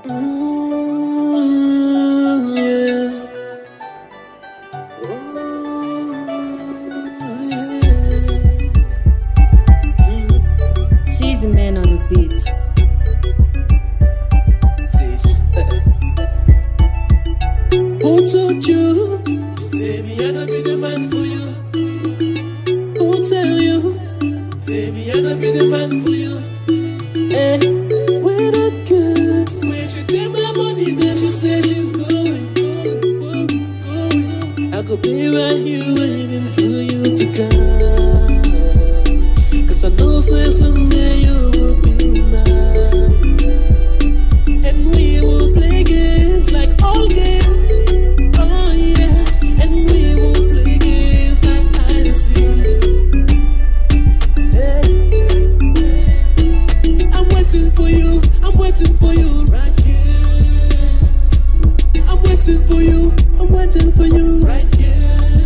Yeah. Season man on the beat. Who told you? Baby, I don't be the man for you. Who tell you? Baby, I don't be the man for you. Eh, we're not good. When she take my money, then she say she's going. I could be right here waiting for you to come. Cause I know say someday you will be mine. And we will play games like old games. Oh yeah. And we will play games like hide and seek. I'm waiting for you. I'm waiting for you right here. I'm waiting for you. I'm waiting for you right here.